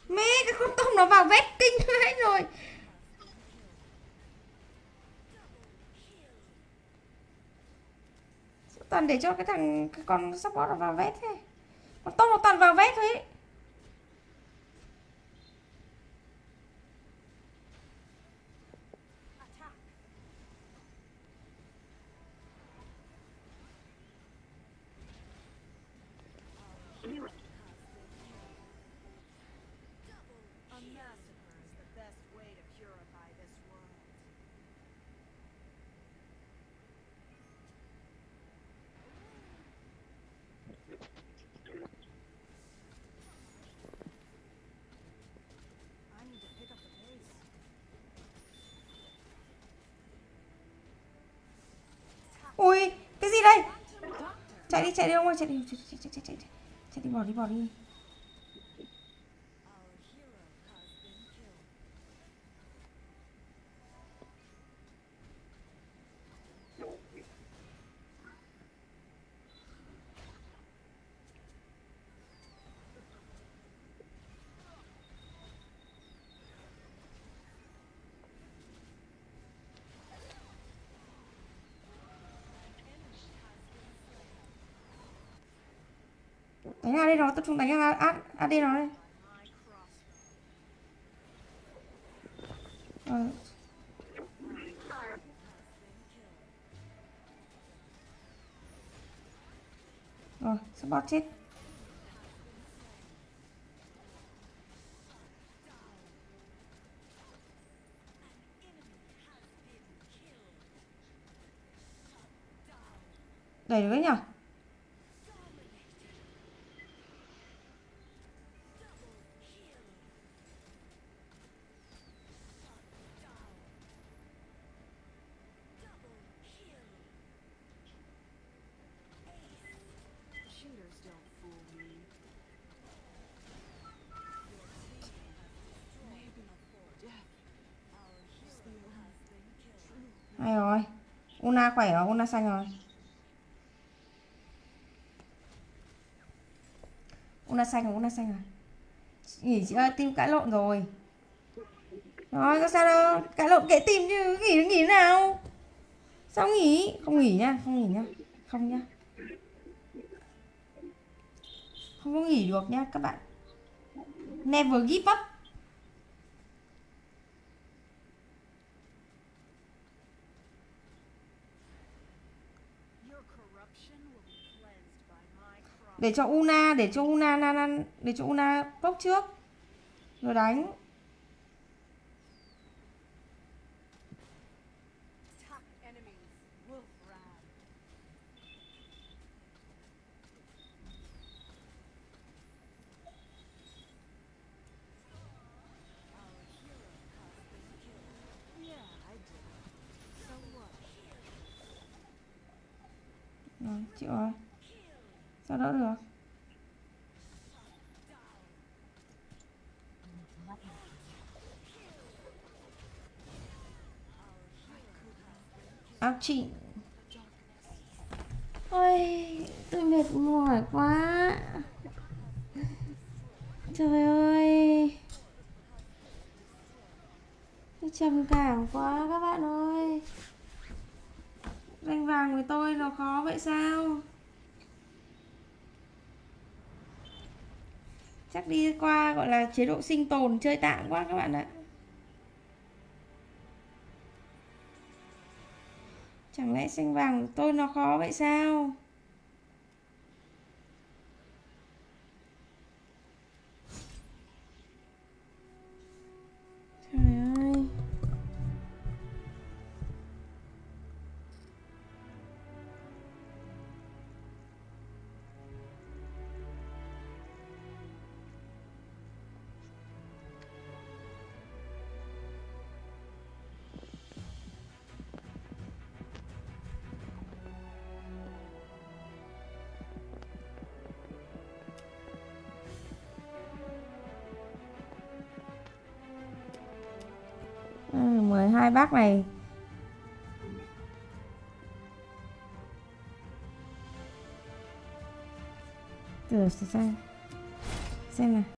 Mẹ cái con tôm nó vào vét kinh hết rồi. Toàn để cho cái con support nó vào vét thế. Con tôm nó toàn vào vét thôi ấy. Ui, cái gì đây? Chạy đi ông ơi, chạy đi, chạy đi, bỏ đi. Đánh AD nó, tập trung đánh AD nó đây. Rồi, support chết. Đẩy được đấy nhở? Hay rồi. Una khỏe rồi, Una xanh rồi. Una xanh rồi. Nghỉ chị ơi, team cãi lộn rồi. Rồi, có sao đâu, cãi lộn kệ team chứ, nghỉ nào. Sao nghỉ? Không nghỉ nhá. Không nhá. Không có nghỉ được nhá các bạn. Never give up. Để cho Una bốc trước rồi đánh. Rồi, chịu rồi. Sao đỡ được? Áo chị. Ôi, tôi mệt mỏi quá. Trời ơi. Tôi trầm cảm quá các bạn ơi. Rank vàng với tôi nó khó vậy sao? Chắc đi qua gọi là chế độ sinh tồn chơi tạm quá các bạn ạ. Chẳng lẽ xanh vàng của tôi nó khó vậy sao? Trời ơi. À, 12 bác này. Thử xem nào.